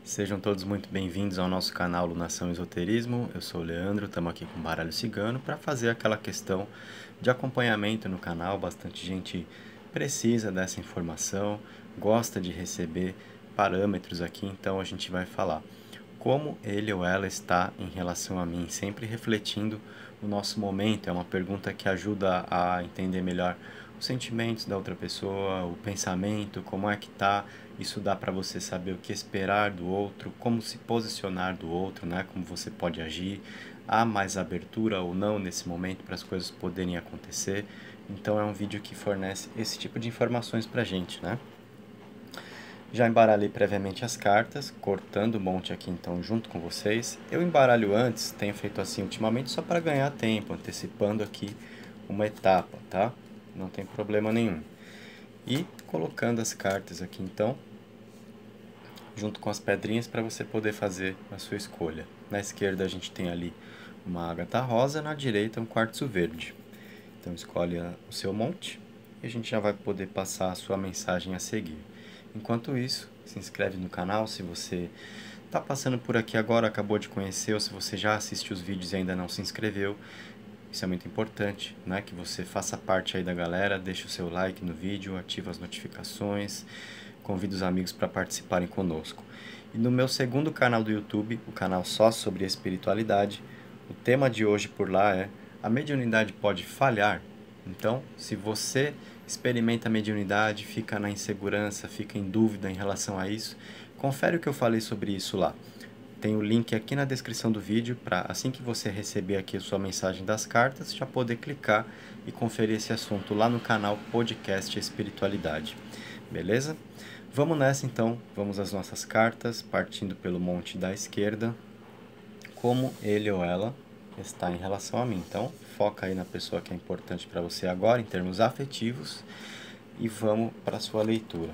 Sejam todos muito bem-vindos ao nosso canal Lunação Esoterismo. Eu sou o Leandro, estamos aqui com o Baralho Cigano para fazer aquela questão de acompanhamento no canal. Bastante gente precisa dessa informação, gosta de receber parâmetros aqui, então a gente vai falar como ele ou ela está em relação a mim, sempre refletindo o nosso momento. É uma pergunta que ajuda a entender melhor os sentimentos da outra pessoa, o pensamento, como é que tá. Isso dá para você saber o que esperar do outro, como se posicionar do outro, né? Como você pode agir. Há mais abertura ou não nesse momento para as coisas poderem acontecer. Então é um vídeo que fornece esse tipo de informações pra gente, né? Já embaralhei previamente as cartas, cortando o monte aqui então junto com vocês. Eu embaralho antes, tenho feito assim ultimamente só para ganhar tempo, antecipando aqui uma etapa, tá? Não tem problema nenhum. E colocando as cartas aqui então, junto com as pedrinhas para você poder fazer a sua escolha. Na esquerda a gente tem ali uma ágata rosa, na direita um quartzo verde. Então escolhe o seu monte e a gente já vai poder passar a sua mensagem a seguir. Enquanto isso, se inscreve no canal se você está passando por aqui agora, acabou de conhecer, ou se você já assistiu os vídeos e ainda não se inscreveu. Isso é muito importante, né? Que você faça parte aí da galera, deixe o seu like no vídeo, ativa as notificações, convida os amigos para participarem conosco. E no meu segundo canal do YouTube, o canal só sobre espiritualidade, o tema de hoje por lá é: a mediunidade pode falhar? Então, se você experimenta a mediunidade, fica na insegurança, fica em dúvida em relação a isso, confere o que eu falei sobre isso lá. Tem o link aqui na descrição do vídeo para, assim que você receber aqui a sua mensagem das cartas, já poder clicar e conferir esse assunto lá no canal Podcast Espiritualidade. Beleza? Vamos nessa então, vamos às nossas cartas, partindo pelo monte da esquerda, como ele ou ela está em relação a mim. Então, foca aí na pessoa que é importante para você agora, em termos afetivos, e vamos para a sua leitura.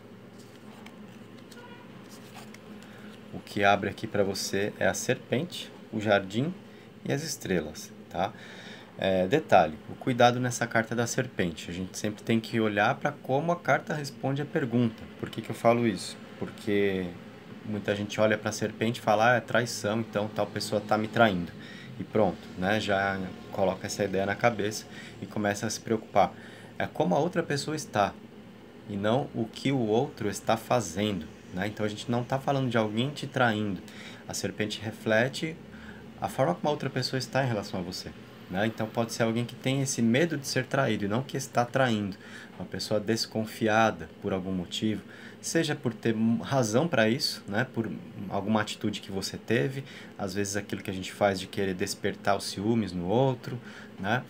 O que abre aqui para você é a serpente, o jardim e as estrelas, tá? Detalhe, o cuidado nessa carta da serpente. A gente sempre tem que olhar para como a carta responde a pergunta. Por que eu falo isso? Porque muita gente olha para a serpente e fala: é traição, então tal pessoa está me traindo. E pronto, né? Já coloca essa ideia na cabeça e começa a se preocupar. É como a outra pessoa está e não o que o outro está fazendo, né? Então a gente não está falando de alguém te traindo. A serpente reflete a forma como a outra pessoa está em relação a você, né? Então pode ser alguém que tem esse medo de ser traído e não que está traindo. Uma pessoa desconfiada por algum motivo, seja por ter razão para isso, né? Por alguma atitude que você teve, às vezes aquilo que a gente faz de querer despertar os ciúmes no outro, né?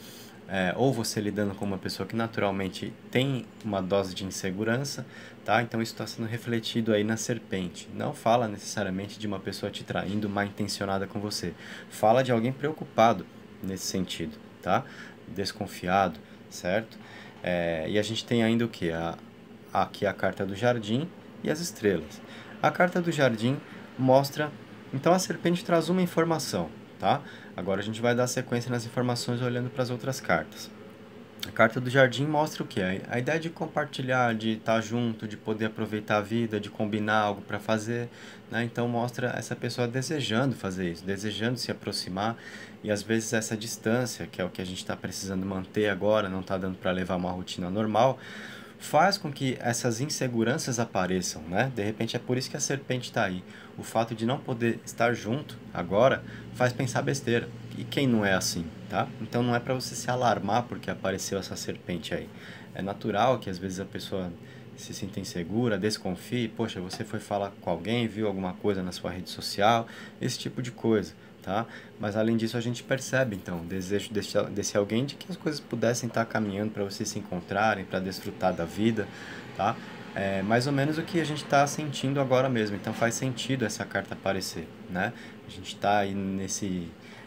Ou você lidando com uma pessoa que naturalmente tem uma dose de insegurança, tá? Então isso está sendo refletido aí na serpente. Não fala necessariamente de uma pessoa te traindo, mal intencionada com você. Fala de alguém preocupado nesse sentido, tá? Desconfiado, certo? E a gente tem ainda o que? Aqui a carta do jardim e as estrelas. A carta do jardim mostra... Então a serpente traz uma informação, tá? Agora a gente vai dar sequência nas informações olhando para as outras cartas. A carta do jardim mostra o que? A ideia de compartilhar, de estar junto, de poder aproveitar a vida, de combinar algo para fazer, né? Então mostra essa pessoa desejando fazer isso, desejando se aproximar, e às vezes essa distância, que é o que a gente está precisando manter agora, não está dando para levar uma rotina normal, faz com que essas inseguranças apareçam, né? De repente é por isso que a serpente está aí. O fato de não poder estar junto agora faz pensar besteira. E quem não é assim, tá? Então não é para você se alarmar porque apareceu essa serpente aí. É natural que às vezes a pessoa se sinta insegura, desconfie, poxa, você foi falar com alguém, viu alguma coisa na sua rede social, esse tipo de coisa, tá? Mas além disso a gente percebe então o desejo desse alguém de que as coisas pudessem estar caminhando para vocês se encontrarem, para desfrutar da vida, tá? É mais ou menos o que a gente está sentindo agora mesmo, então faz sentido essa carta aparecer, né? A gente está aí nesse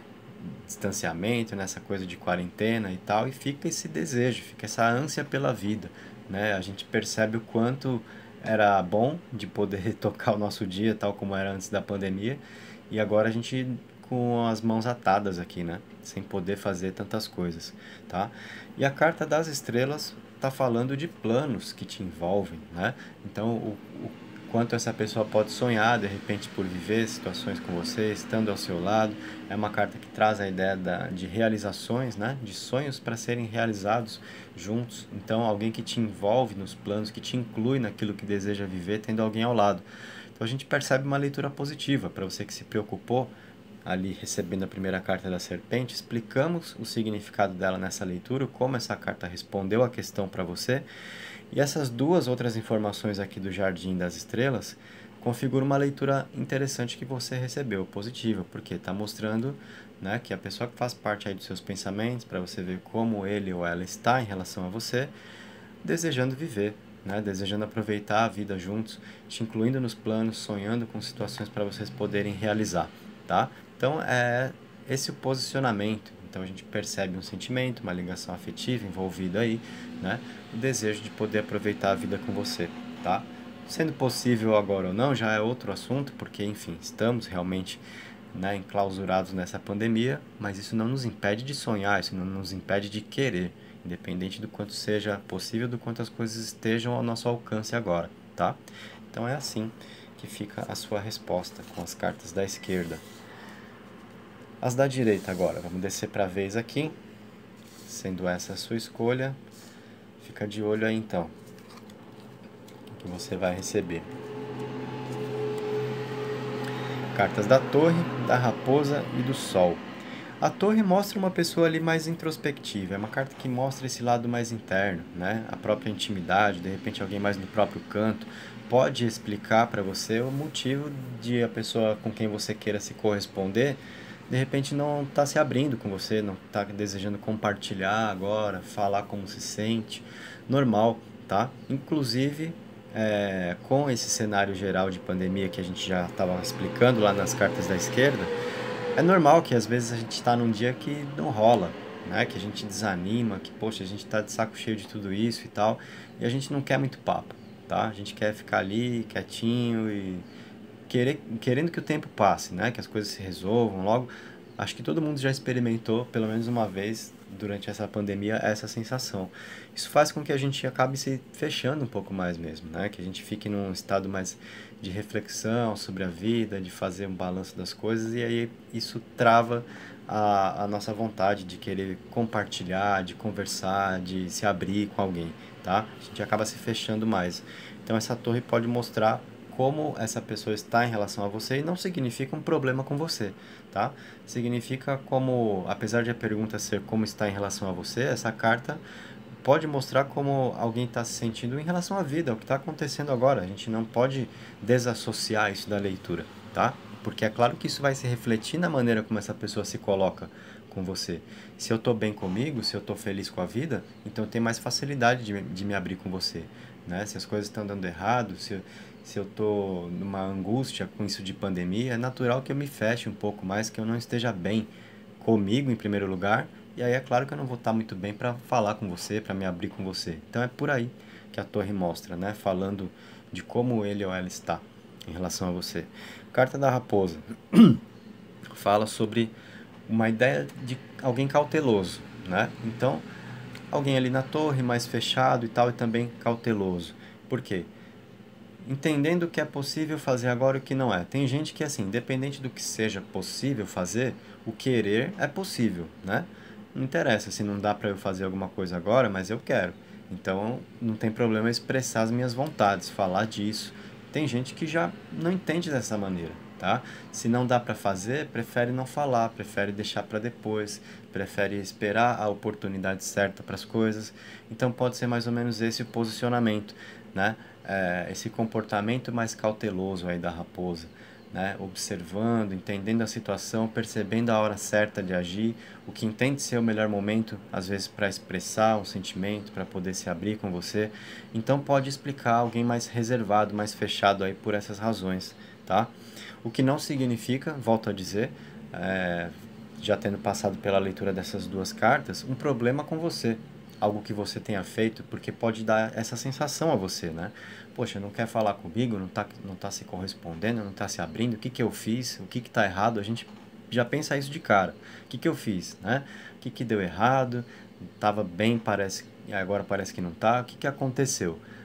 distanciamento, nessa coisa de quarentena e tal, e fica esse desejo, fica essa ânsia pela vida, né? A gente percebe o quanto era bom de poder tocar o nosso dia tal como era antes da pandemia, e agora a gente com as mãos atadas aqui, né? Sem poder fazer tantas coisas, tá? E a carta das estrelas está falando de planos que te envolvem, né? Então, quanto essa pessoa pode sonhar, de repente, por viver situações com você, estando ao seu lado. É uma carta que traz a ideia de realizações, né? De sonhos para serem realizados juntos. Então, alguém que te envolve nos planos, que te inclui naquilo que deseja viver, tendo alguém ao lado. Então, a gente percebe uma leitura positiva. Para você que se preocupou, ali recebendo a primeira carta da serpente, explicamos o significado dela nessa leitura, como essa carta respondeu a questão para você. E essas duas outras informações aqui do Jardim das Estrelas configuram uma leitura interessante que você recebeu, positiva, porque está mostrando, né, que a pessoa que faz parte aí dos seus pensamentos, para você ver como ele ou ela está em relação a você, desejando viver, né, desejando aproveitar a vida juntos, te incluindo nos planos, sonhando com situações para vocês poderem realizar, tá? Então, é esse o posicionamento. Então, a gente percebe um sentimento, uma ligação afetiva envolvida aí, né? O desejo de poder aproveitar a vida com você, tá? Sendo possível agora ou não, já é outro assunto, porque, enfim, estamos realmente, né, enclausurados nessa pandemia, mas isso não nos impede de sonhar, isso não nos impede de querer, independente do quanto seja possível, do quanto as coisas estejam ao nosso alcance agora, tá? Então, é assim que fica a sua resposta com as cartas da esquerda. As da direita agora, vamos descer para a vez aqui, sendo essa a sua escolha, fica de olho aí então, o que você vai receber. Cartas da Torre, da Raposa e do Sol. A Torre mostra uma pessoa ali mais introspectiva, é uma carta que mostra esse lado mais interno, né? A própria intimidade, de repente alguém mais no próprio canto, pode explicar para você o motivo de a pessoa com quem você queira se corresponder de repente não está se abrindo com você, não está desejando compartilhar agora, falar como se sente, normal, tá? Inclusive, com esse cenário geral de pandemia que a gente já estava explicando lá nas cartas da esquerda, é normal que às vezes a gente está num dia que não rola, né? Que a gente desanima, que poxa, a gente está de saco cheio de tudo isso e tal, e a gente não quer muito papo, tá? A gente quer ficar ali quietinho e querendo que o tempo passe, né? Que as coisas se resolvam logo. Acho que todo mundo já experimentou, pelo menos uma vez, durante essa pandemia, essa sensação. Isso faz com que a gente acabe se fechando um pouco mais mesmo, né? Que a gente fique num estado mais de reflexão sobre a vida, de fazer um balanço das coisas, e aí isso trava a nossa vontade de querer compartilhar, de conversar, de se abrir com alguém, tá? A gente acaba se fechando mais. Então essa torre pode mostrar como essa pessoa está em relação a você e não significa um problema com você, tá? Significa como, apesar de a pergunta ser como está em relação a você, essa carta pode mostrar como alguém está se sentindo em relação à vida, o que está acontecendo agora. A gente não pode desassociar isso da leitura, tá? Porque é claro que isso vai se refletir na maneira como essa pessoa se coloca com você. Se eu estou bem comigo, se eu estou feliz com a vida, então eu tenho mais facilidade de me abrir com você, né? Se as coisas estão dando errado, se eu estou numa angústia com isso de pandemia, é natural que eu me feche um pouco mais, que eu não esteja bem comigo em primeiro lugar, e aí é claro que eu não vou estar muito bem para falar com você, para me abrir com você. Então é por aí que a torre mostra, né? Falando de como ele ou ela está em relação a você. Carta da Raposa fala sobre uma ideia de alguém cauteloso, né? Então, alguém ali na torre, mais fechado e tal, e também cauteloso. Por quê? Entendendo o que é possível fazer agora e o que não é. Tem gente que, assim, independente do que seja possível fazer, o querer é possível, né? Não interessa se não dá para eu fazer alguma coisa agora, mas eu quero. Então, não tem problema expressar as minhas vontades, falar disso. Tem gente que já não entende dessa maneira, tá? Se não dá para fazer, prefere não falar, prefere deixar para depois, prefere esperar a oportunidade certa para as coisas. Então, pode ser mais ou menos esse o posicionamento, né? Esse comportamento mais cauteloso aí da raposa, né? Observando, entendendo a situação, percebendo a hora certa de agir, o que entende ser o melhor momento, às vezes para expressar um sentimento, para poder se abrir com você. Então pode explicar alguém mais reservado, mais fechado aí por essas razões, tá? O que não significa, volto a dizer, já tendo passado pela leitura dessas duas cartas, um problema com você, algo que você tenha feito, porque pode dar essa sensação a você, né? Poxa, não quer falar comigo, não tá se correspondendo, não tá se abrindo, o que que eu fiz, o que que tá errado? A gente já pensa isso de cara. O que que eu fiz, né? O que que deu errado? Tava bem, parece, agora parece que não tá. O que que aconteceu?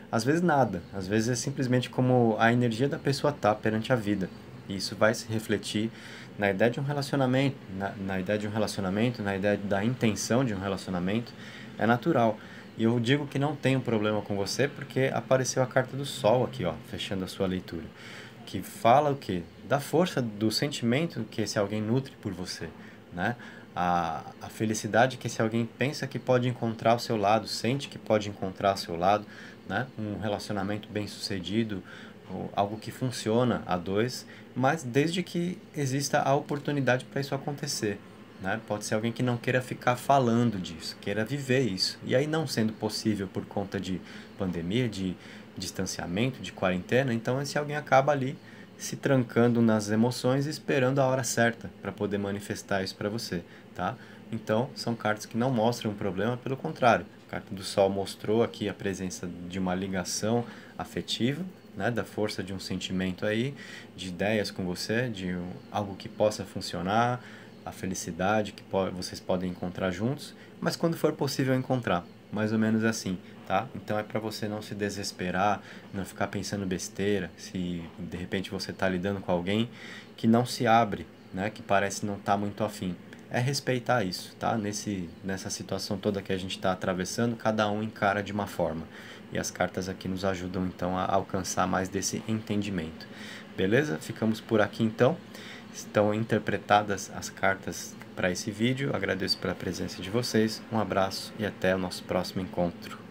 Às vezes nada, às vezes é simplesmente como a energia da pessoa tá perante a vida. E isso vai se refletir na ideia de um relacionamento, na ideia de um relacionamento, na ideia da intenção de um relacionamento. É natural. E eu digo que não tem um problema com você porque apareceu a carta do Sol aqui, ó, fechando a sua leitura. Que fala o quê? Da força do sentimento que esse alguém nutre por você, né? A felicidade que esse alguém pensa que pode encontrar ao seu lado, sente que pode encontrar ao seu lado, né? Um relacionamento bem sucedido, ou algo que funciona a dois, mas desde que exista a oportunidade para isso acontecer, né? Pode ser alguém que não queira ficar falando disso, queira viver isso. E aí, não sendo possível por conta de pandemia, de distanciamento, de quarentena, então esse alguém acaba ali se trancando nas emoções e esperando a hora certa para poder manifestar isso para você, tá? Então, são cartas que não mostram um problema, pelo contrário. A carta do Sol mostrou aqui a presença de uma ligação afetiva, né, da força de um sentimento aí, de ideias com você, de algo que possa funcionar, a felicidade que vocês podem encontrar juntos, mas quando for possível encontrar, mais ou menos assim, tá? Então é para você não se desesperar, não ficar pensando besteira, se de repente você está lidando com alguém que não se abre, né, que parece não estar muito afim. É respeitar isso, tá? Nessa situação toda que a gente está atravessando, cada um encara de uma forma. E as cartas aqui nos ajudam então a alcançar mais desse entendimento. Beleza? Ficamos por aqui então. Estão interpretadas as cartas para esse vídeo. Agradeço pela presença de vocês. Um abraço e até o nosso próximo encontro.